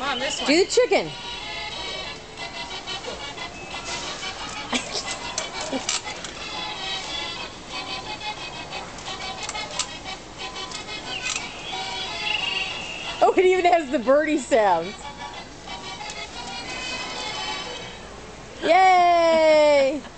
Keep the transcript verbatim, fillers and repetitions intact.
Mom, this one. Do the chicken. Oh, it even has the birdie sounds. Yay!